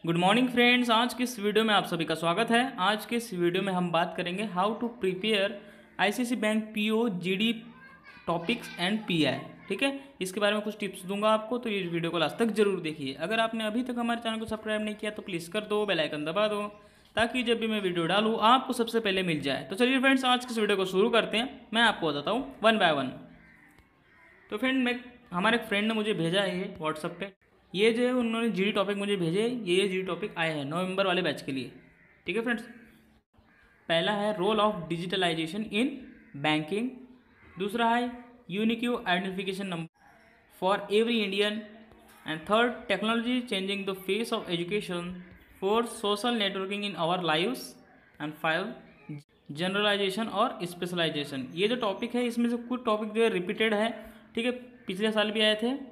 Good morning friends. आज की इस वीडियो में आप सभी का स्वागत है। आज के इस वीडियो में हम बात करेंगे how to prepare ICIC bank PO GD topics and PI. ठीक है, इसके बारे में कुछ टिप्स दूंगा आपको, तो ये वीडियो को लास्ट तक जरूर देखिए। अगर आपने अभी तक हमारे चैनल को सब्सक्राइब नहीं किया तो प्लीज़ कर दो, बेल आइकन दबा दो, ताकि जब भी मैं वीडियो डालूँ आपको सबसे पहले मिल जाए। तो चलिए फ्रेंड्स, आज की इस वीडियो को शुरू करते हैं। मैं आपको बताता हूँ वन बाय वन। तो फ्रेंड, हमारे फ्रेंड ने मुझे भेजा है ये व्हाट्सअप पे, ये जो है उन्होंने जीडी टॉपिक मुझे भेजे। ये जीडी टॉपिक आए हैं नवंबर वाले बैच के लिए। ठीक है फ्रेंड्स, पहला है role of digitalization in banking, दूसरा है unique identification number for every Indian, and third technology changing the face of education, fourth social networking in our lives, and five generalization और स्पेशलाइजेशन। ये जो टॉपिक है इसमें से कुछ टॉपिक जो है रिपीटेड है। ठीक है, पिछले साल भी आए थे।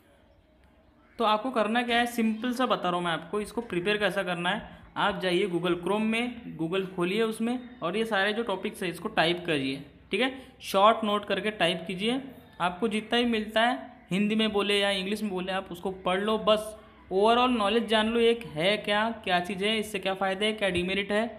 तो आपको करना क्या है, सिंपल सा बता रहा हूँ मैं आपको, इसको प्रिपेयर कैसा करना है। आप जाइए गूगल क्रोम में, गूगल खोलिए उसमें, और ये सारे जो टॉपिक्स है इसको टाइप करिए। ठीक है, शॉर्ट नोट करके टाइप कीजिए। आपको जितना ही मिलता है, हिंदी में बोले या इंग्लिश में बोले, आप उसको पढ़ लो। बस ओवरऑल नॉलेज जान लो, एक है क्या क्या चीज़ है, इससे क्या फ़ायदे है, क्या डिमेरिट है,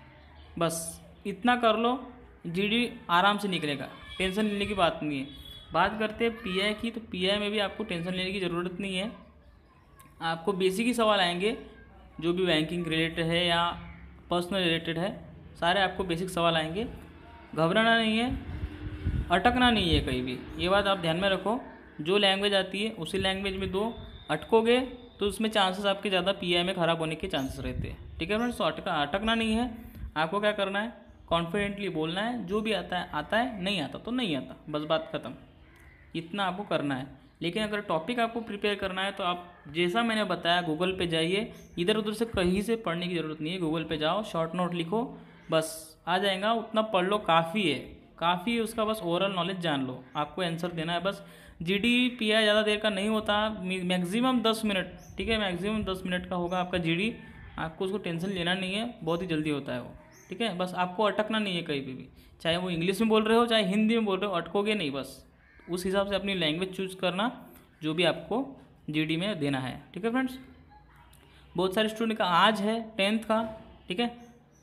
बस इतना कर लो। जीडी आराम से निकलेगा, टेंशन लेने की बात नहीं है। बात करते हैं पीआई की, तो पीआई में भी आपको टेंशन लेने की ज़रूरत नहीं है। आपको बेसिक ही सवाल आएंगे, जो भी बैंकिंग रिलेटेड है या पर्सनल रिलेटेड है, सारे आपको बेसिक सवाल आएंगे। घबराना नहीं है, अटकना नहीं है कहीं भी, ये बात आप ध्यान में रखो। जो लैंग्वेज आती है उसी लैंग्वेज में दो, अटकोगे तो उसमें चांसेस आपके ज़्यादा पीआई में ख़राब होने के चांसेस रहते हैं। ठीक है फ्रेंड्स, तो अटकना नहीं है। आपको क्या करना है, कॉन्फिडेंटली बोलना है। जो भी आता है, नहीं आता तो नहीं आता, बस बात ख़त्म। इतना आपको करना है। लेकिन अगर टॉपिक आपको प्रिपेयर करना है तो आप जैसा मैंने बताया, गूगल पे जाइए, इधर उधर से कहीं से पढ़ने की ज़रूरत नहीं है। गूगल पे जाओ, शॉर्ट नोट लिखो, बस आ जाएगा। उतना पढ़ लो, काफ़ी है, काफ़ी है उसका। बस ओवरऑल नॉलेज जान लो, आपको आंसर देना है बस। जीडी पीआई ज़्यादा देर का नहीं होता, मैक्सिमम 10 मिनट। ठीक है, मैक्सिमम 10 मिनट का होगा आपका जीडी। आपको उसको टेंशन लेना नहीं है, बहुत ही जल्दी होता है वो। ठीक है, बस आपको अटकना नहीं है कहीं भी, चाहे वो इंग्लिश में बोल रहे हो चाहे हिंदी में बोल रहे हो, अटकोगे नहीं। बस उस हिसाब से अपनी लैंग्वेज चूज करना जो भी आपको जीडी में देना है। ठीक है फ्रेंड्स, बहुत सारे स्टूडेंट का आज है 10th का, ठीक है,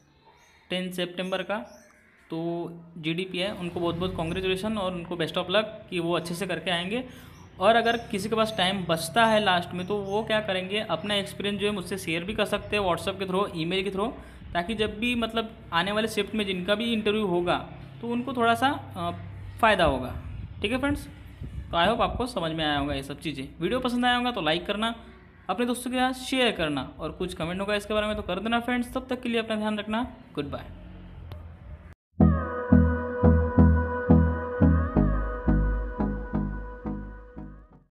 10 सितंबर का, तो जीडी पी है, उनको बहुत बहुत कॉन्ग्रेचुलेसन और उनको बेस्ट ऑफ लक कि वो अच्छे से करके आएंगे। और अगर किसी के पास टाइम बचता है लास्ट में, तो वो क्या करेंगे, अपना एक्सपीरियंस जो है मुझसे शेयर भी कर सकते हैं व्हाट्सएप के थ्रू, ईमेल के थ्रू, ताकि जब भी मतलब आने वाले शिफ्ट में जिनका भी इंटरव्यू होगा तो उनको थोड़ा सा फ़ायदा होगा। ठीक है फ्रेंड्स, तो आई होप आपको समझ में आया होगा ये सब चीज़ें। वीडियो पसंद आया होगा तो लाइक करना, अपने दोस्तों के साथ शेयर करना, और कुछ कमेंट होगा इसके बारे में तो कर देना फ्रेंड्स। तब तक के लिए अपना ध्यान रखना, गुड बाय।